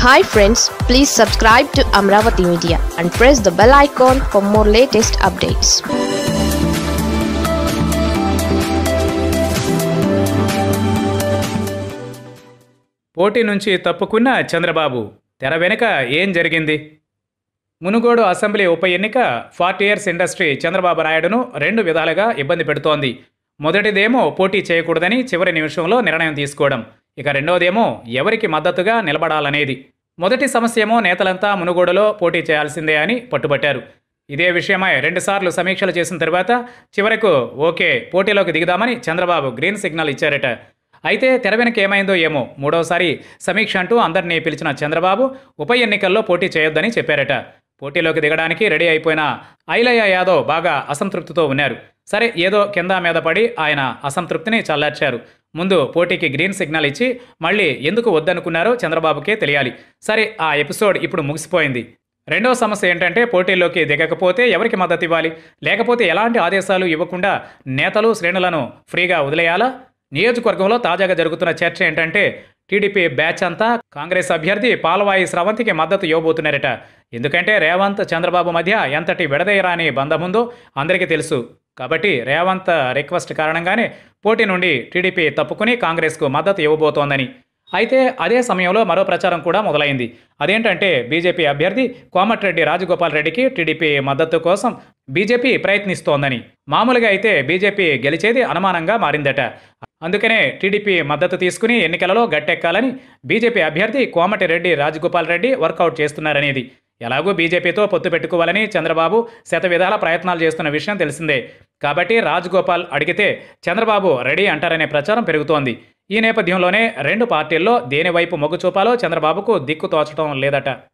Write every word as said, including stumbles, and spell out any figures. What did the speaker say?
Hi friends, please subscribe to Amaravathi Media and press the bell icon for more latest updates. పోటీ నుంచి తప్పుకున్న చంద్రబాబు తెర వెనుక ఏం జరిగింది? మునుగోడు అసెంబ్లీ ఉప ఎన్నిక ఫార్టీ ఇయర్స్ ఇండస్ట్రీ చంద్రబాబు నాయుడును రెండు విధాలుగా ఇబ్బంది పెడుతోంది. మొదటిదేమో పోటీ చేయకూడదని చివరి నిమిషంలో నిర్ణయం తీసుకోవడం, ఇక రెండోదేమో ఎవరికి మద్దతుగా నిలబడాలనేది. మొదటి సమస్యేమో నేతలంతా మునుగోడులో పోటీ చేయాల్సిందే అని పట్టుబట్టారు. ఇదే విషయమై రెండుసార్లు సమీక్షలు చేసిన తర్వాత చివరకు ఓకే పోటీలోకి దిగుదామని చంద్రబాబు గ్రీన్ సిగ్నల్ ఇచ్చారట. అయితే తెర వెనక ఏమైందో ఏమో మూడోసారి సమీక్ష అంటూ అందరినీ పిలిచిన చంద్రబాబు ఉప ఎన్నికల్లో పోటీ చేయొద్దని చెప్పారట. పోటీలోకి దిగడానికి రెడీ అయిపోయిన ఐలయ్య యాదవ్ బాగా అసంతృప్తితో ఉన్నారు. సరే ఏదో కింద మీద పడి ఆయన అసంతృప్తిని చల్లార్చారు. ముందు పోటీకి గ్రీన్ సిగ్నల్ ఇచ్చి మళ్ళీ ఎందుకు వద్దనుకున్నారో చంద్రబాబుకే తెలియాలి. సరే ఆ ఎపిసోడ్ ఇప్పుడు ముగిసిపోయింది. రెండో సమస్య ఏంటంటే పోటీల్లోకి దిగకపోతే ఎవరికి మద్దతు ఇవ్వాలి? లేకపోతే ఎలాంటి ఆదేశాలు ఇవ్వకుండా నేతలు శ్రేణులను ఫ్రీగా వదిలేయాలా? నియోజకవర్గంలో తాజాగా జరుగుతున్న చర్చ ఏంటంటే టీడీపీ బ్యాచ్ అంతా కాంగ్రెస్ అభ్యర్థి పాలవాయి స్రవంతికి మద్దతు ఇవ్వబోతున్నారట. ఎందుకంటే రేవంత్ చంద్రబాబు మధ్య ఎంతటి విడదీయరాని బంధముందో అందరికీ తెలుసు. కాబట్టి రేవంత్ రిక్వెస్ట్ కారణంగానే పోటీ నుండి టీడీపీ తప్పుకుని కాంగ్రెస్కు మద్దతు ఇవ్వబోతోందని. అయితే అదే సమయంలో మరో ప్రచారం కూడా మొదలైంది. అదేంటంటే బీజేపీ అభ్యర్థి కోమటిరెడ్డి రాజగోపాల్ రెడ్డికి టీడీపీ మద్దతు కోసం బీజేపీ ప్రయత్నిస్తోందని. మామూలుగా అయితే బీజేపీ గెలిచేది అనుమానంగా మారిందట. అందుకనే టీడీపీ మద్దతు తీసుకుని ఎన్నికలలో గట్టెక్కాలని బీజేపీ అభ్యర్థి కోమటిరెడ్డి రాజగోపాల్ రెడ్డి వర్కౌట్ చేస్తున్నారనేది. ఎలాగూ బీజేపీతో పొత్తు పెట్టుకోవాలని చంద్రబాబు శతవిధాల ప్రయత్నాలు చేస్తున్న విషయం తెలిసిందే. కాబట్టి రాజగోపాల్ అడిగితే చంద్రబాబు రెడీ అంటారనే ప్రచారం పెరుగుతోంది. ఈ నేపథ్యంలోనే రెండు పార్టీల్లో దేని వైపు మొగ్గు చూపాలో చంద్రబాబుకు దిక్కు తోచడం లేదట.